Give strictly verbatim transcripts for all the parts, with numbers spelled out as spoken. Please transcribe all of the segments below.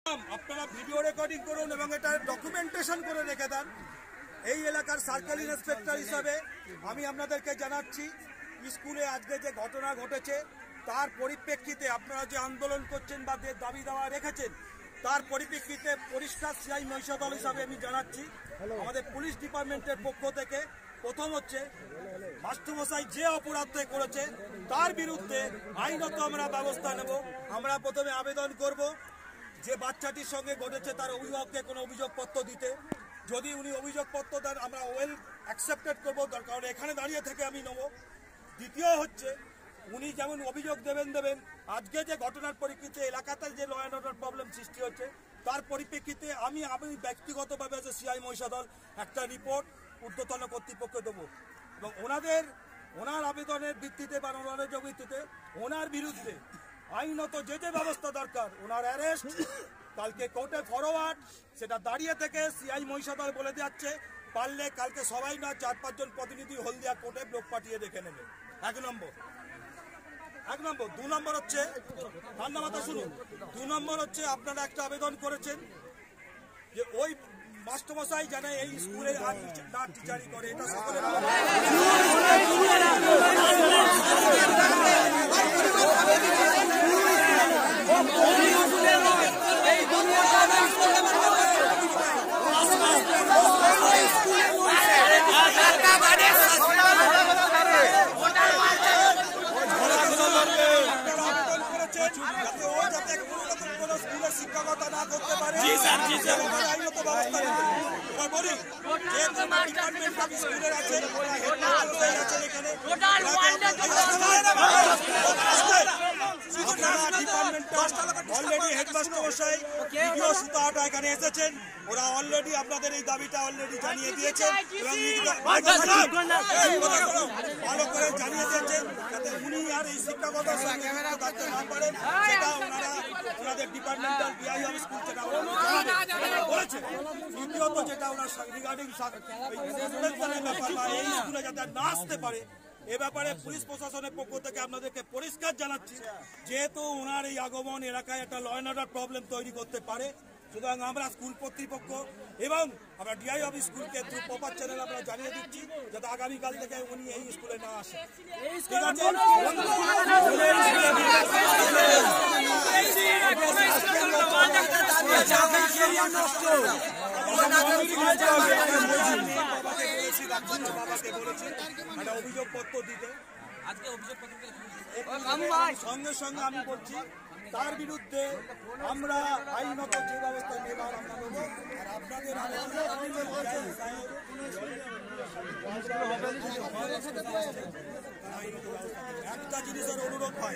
আপনারা video recording করুন এবং এটা ডকুমেন্টেশন করে রেখে দেন। এই এলাকার সার্কেল ইন্সপেক্টর হিসাবে আমি আপনাদেরকে জানাচ্ছি, স্কুলে আজকে যে ঘটনা ঘটেছে তার পরিপ্রেক্ষিতে আপনারা যে আন্দোলন করছেন বা যে দাবি দাওয়া রেখেছেন তার পরিপ্রেক্ষিতে পরিষ্কার সিআই মহিষাদল হিসাবে আমি জানাচ্ছি আমাদের পুলিশ ডিপার্টমেন্টের পক্ষ থেকে প্রথম হচ্ছে মাস্টারমশাই যে অপরাধটা করেছে তার বিরুদ্ধে আইনত আমরা ব্যবস্থা নেব। আমরা প্রথমে আবেদন করব যে বাচ্চাটির সঙ্গে ঘটেছে তার অভিভাবককে কোনো অভিযোগপত্র দিতে। যদি উনি অভিযোগপত্র দেন আমরা ওয়েল অ্যাকসেপ্টেড করবো, দরকার হলে এখানে দাঁড়িয়ে থেকে আমি নেব। দ্বিতীয় হচ্ছে উনি যেমন অভিযোগ দেবেন দেবেন আজকে যে ঘটনার পরিপ্রেক্ষিতে এলাকাতে যে ল অ্যান্ড অর্ডার প্রবলেম সৃষ্টি হচ্ছে তার পরিপ্রেক্ষিতে আমি আমি ব্যক্তিগতভাবে যে সিআই মহিষাদল একটা রিপোর্ট ঊর্ধ্বতন কর্তৃপক্ষকে দেবো এবং ওনাদের ওনার আবেদনের ভিত্তিতে বা ওনার ভিত্তিতে ওনার বিরুদ্ধে আইনত যে যে ব্যবস্থা দরকার ওনার অ্যারেস্ট কালকে কোর্টে ফরওয়ার্ড, সেটা দাঁড়িয়ে থেকে সিআই মহিষাদল বলে যাচ্ছে পারলে কালকে সবাই না চার পাঁচজন প্রতিনিধি হলদিয়া কোর্টে লোক পাঠিয়ে দেখে নেবে। এক নম্বর এক নম্বর দু নম্বর হচ্ছে ঠান্ডা মাথা শুনুন দু নম্বর হচ্ছে আপনারা একটা আবেদন করেছেন যে ওই মাস্টারমশাই যেন এই স্কুলে আর না টিচারি করে, এটা সকলের শিক্ষকতা না করতে পারে আইনত ব্যবস্থা নেবে। এবার বলি যে ডিপার্টমেন্ট অফ স্কুলের আছে এখানে অলরেডি হেডমাস্টার মশাই ভিডিও সুতাহাটা এখানে এসেছেন, ওরা অলরেডি আপনাদের এই দাবিটা অলরেডি জানিয়ে দিয়েছেন এবং ভালো করে জানিয়ে দিয়েছেন যাতে উনি আর এই শিক্ষকতার সঙ্গে থাকতে না পারেন সেটা ওনারা ওনাদের ডিপার্টমেন্টাল বিআই অফ স্কুল যেটা বলেছে। দ্বিতীয়ত যেটা ওনার রিগার্ডিং ব্যাপার বা এই স্কুলে যাতে না আসতে পারে এ ব্যাপারে পুলিশ প্রশাসনের পক্ষ থেকে আপনাদেরকে পরিষ্কার জানাচ্ছি, যেহেতু ওনার এই আগমন এলাকায় একটা ল অ্যান্ড অর্ডার প্রবলেম তৈরি করতে পারে, সুতরাং আমরা স্কুল কর্তৃপক্ষ এবং আমরা ডিআই অফ স্কুলকে থ্রু প্রপার চ্যানেল আমরা জানিয়ে দিচ্ছি যাতে আগামীকাল থেকে উনি এই স্কুলে না আসে। ঠিক আছে, বাবাকে বলেছি একটা অভিযোগপত্র দিতে, সঙ্গে সঙ্গে আমি বলছি তার বিরুদ্ধে আমরা আইনত যে ব্যবস্থা নেবার আমরা নেব। আর আপনাদের একটা জিনিসের অনুরোধ হয়,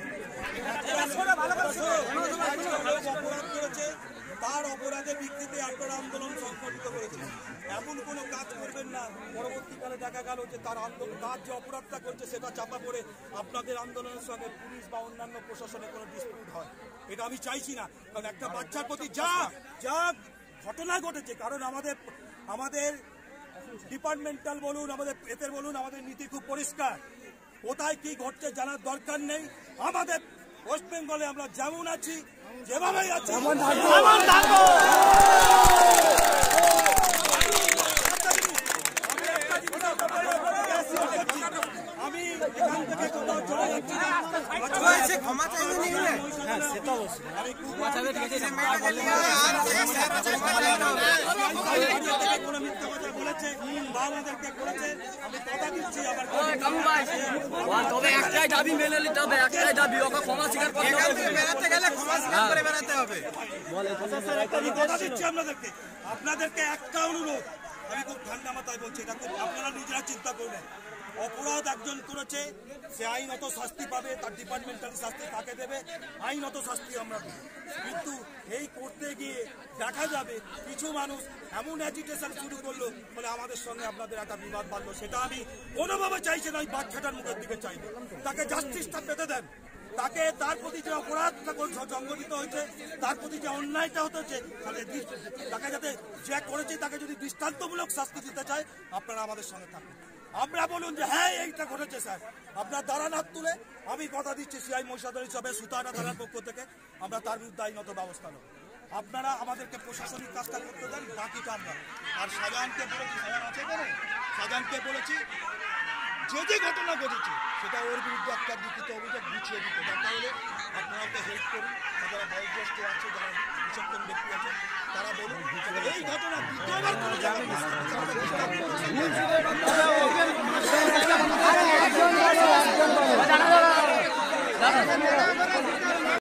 অপরাধ করেছে তার অপরাধের ভিত্তিতে আপনারা আন্দোলন সংগঠিত করেছেন, এমন কোনো কাজ করবেন না পরবর্তীকালে দেখা গেল যে তার আন্দোলন তার যে অপরাধটা করছে সেটা চাপা পড়ে আপনাদের আন্দোলনের সঙ্গে পুলিশ বা অন্যান্য প্রশাসনের কোনো ডিসপিউট হয়। এটা আমি চাইছি না, কারণ একটা বাচ্চার প্রতি যা যা ঘটনা ঘটেছে, কারণ আমাদের আমাদের ডিপার্টমেন্টাল বলুন আমাদের এদের বলুন আমাদের নীতি খুব পরিষ্কার, কোথায় কি ঘটছে জানার দরকার নেই। আমাদের ওয়েস্ট বেঙ্গলে আমরা যেমন আছি যেভাবেই আছি আমি এখান থেকে কোথাও চলে যাচ্ছি না, ক্ষমা চাইলে কোনো মিথ্যা কথা বলেছে বা আমাদেরকে করেছে আমি কথা দিচ্ছি আবার তবে একটাই দাবি মেনে নিতে হবে, একটাই দাবি ওকে ক্ষমা স্বীকার করতে হবে, বেড়াতে গেলে ক্ষমা স্বীকার করে বেড়াতে হবে। আমি কথা দিচ্ছি আপনাদেরকে আপনাদেরকে একটা অনুরোধ, আমি খুব ঠান্ডা মাথায় বলছি, এটা খুব আপনারা নিজেরা চিন্তা করবেন। অপরাধ একজন করেছে সে আইনত শাস্তি পাবে, তার ডিপার্টমেন্টাল শাস্তি তাকে দেবে, আইনত শাস্তি আমরা দেব। কিন্তু এই করতে গিয়ে দেখা যাবে কিছু মানুষ এমন অ্যাজিটেশন শুরু করলো বলে আমাদের সঙ্গে আপনাদের একটা বিবাদ বাড়লো, সেটা আমি কোনোভাবে চাইছি না। আমি বাচ্চাটার মুখের দিকে চাইবো, তাকে জাস্টিসটা পেতে দেন, তাকে তার প্রতি যে অপরাধটা সংগঠিত হয়েছে তার প্রতি যে অন্যায়টা হতেছে তাকে যাতে যে করেছে তাকে যদি দৃষ্টান্তমূলক শাস্তি দিতে চায় আপনারা আমাদের সঙ্গে থাকুন। আমরা বলুন যে হ্যাঁ এইটা ঘটেছে স্যার, আপনার দাঁড়ান হাত তুলে, আমি কথা দিচ্ছি সিআই মহিষাদল হিসাবে সুতাহাটা থানার পক্ষ থেকে আমরা তার বিরুদ্ধে আইনত ব্যবস্থা নেব। আপনারা আমাদেরকে প্রশাসনিক কাজটা করতে দেন, বাকিটা আমরা। আর শাহজাহানকে বলেছি, শাহজাহান আছে কেন, শাহজাহানকে বলেছি যে যে ঘটনা ঘটেছে সেটা ওর বিরুদ্ধে একটা লিখিত অভিযোগ গুছিয়ে দিতে, দরকার হলে আপনারা ওকে হেল্প করুন। যারা বয়োজ্যেষ্ঠ আছে, যারা বিচক্ষণ ব্যক্তি আছে, তারা বলুন এই ঘটনা দ্বিতীয়বার কোনো জায়গায়